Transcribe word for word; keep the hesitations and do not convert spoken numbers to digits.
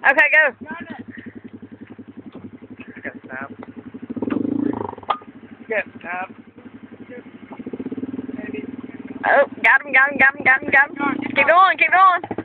Okay, go. Get snap. Get snap. Oh, got him, got him, got him, got him, got him. Keep going, keep going.